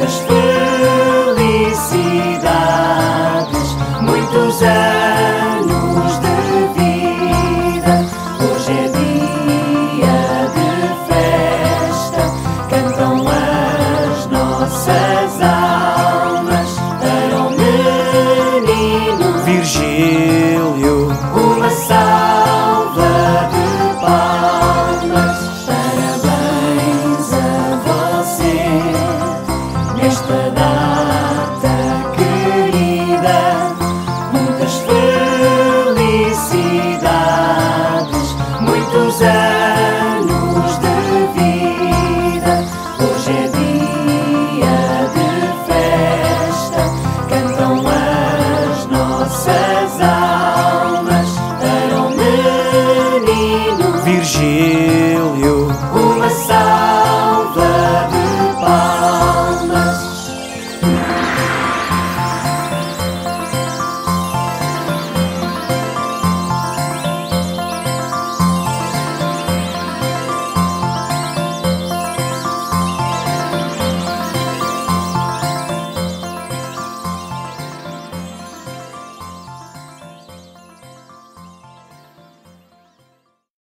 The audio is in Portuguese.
muitas felicidades, muitos anos de vida. Hoje é dia de festa, cantam as nossas almas para o menino Virgílio. uma salva de palmas. Parabéns a você nesta